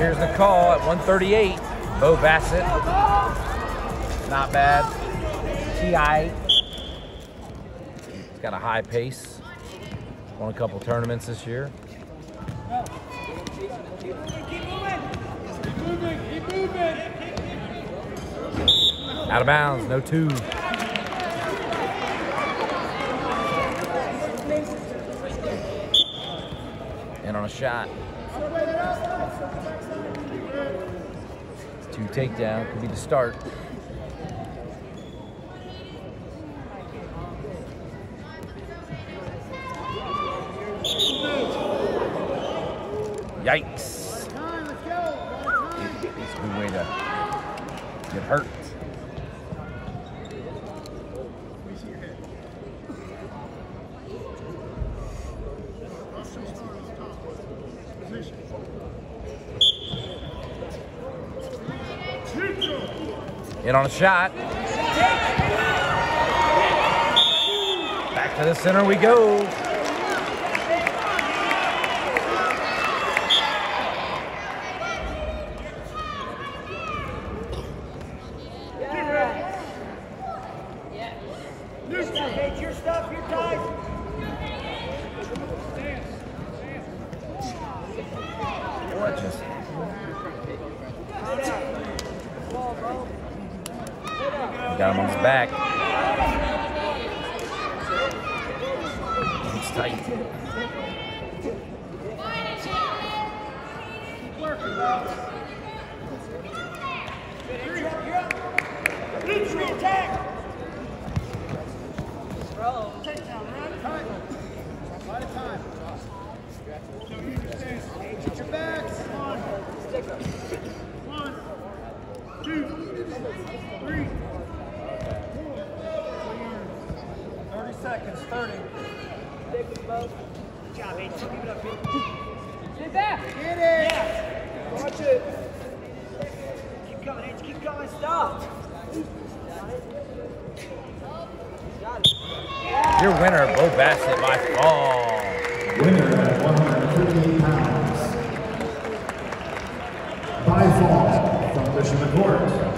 Here's the call at 138. Bo Bassett. Not bad. T.I. He's got a high pace. Won a couple tournaments this year. Out of bounds, no two. In on a shot. Two takedown, could be the start. Yikes. It's a good way to get hurt. In on a shot. Back to the center we go. Your stuff, your ties. What just? Got him on his back. It's tight. Keep working, bro. You're up. Attack. Bro. Takedown, right? Right at time. So you understand. Get your backs. One, two, 3. 30 seconds, 30. Good job, H. Keep it up, H. Sit back. Get it. Yeah. Watch it. Keep coming, H. Keep coming. Stop. Your winner, Bo Bassett by fall. Winner at 158 pounds. By fall from Mission Court.